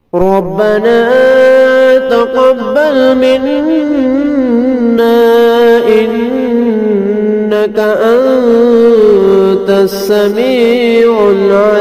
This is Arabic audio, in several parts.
ربنا تقبل منا إنك أنت السميع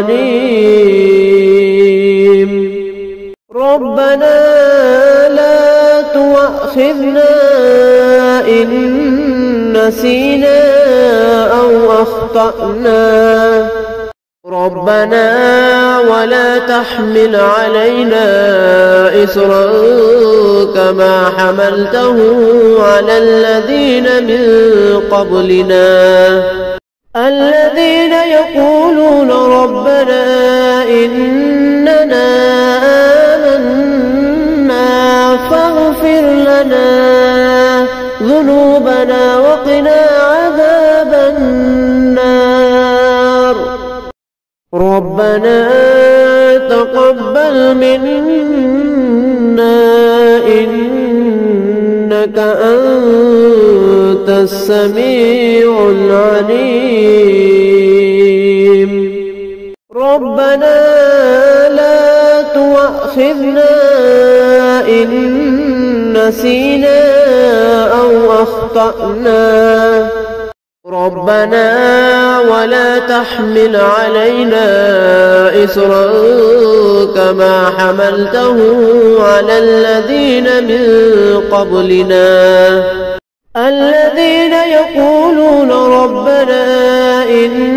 العليم. ربنا لا تؤاخذنا إن نسينا أو أخطأنا. ربنا ولا تحمل علينا إصرا كما حملته على الذين من قبلنا الذين يقولون ربنا إننا آمنا فاغفر لنا ذنوبنا وقنا عذاب النار. ربنا تقبل منا إنك أنت السميع العليم. ربنا لا تؤاخذنا إن نسينا أو أخطأنا. ربنا ولا تحمل علينا إصرا كما حملته على الذين من قبلنا الذين يقولون ربنا إن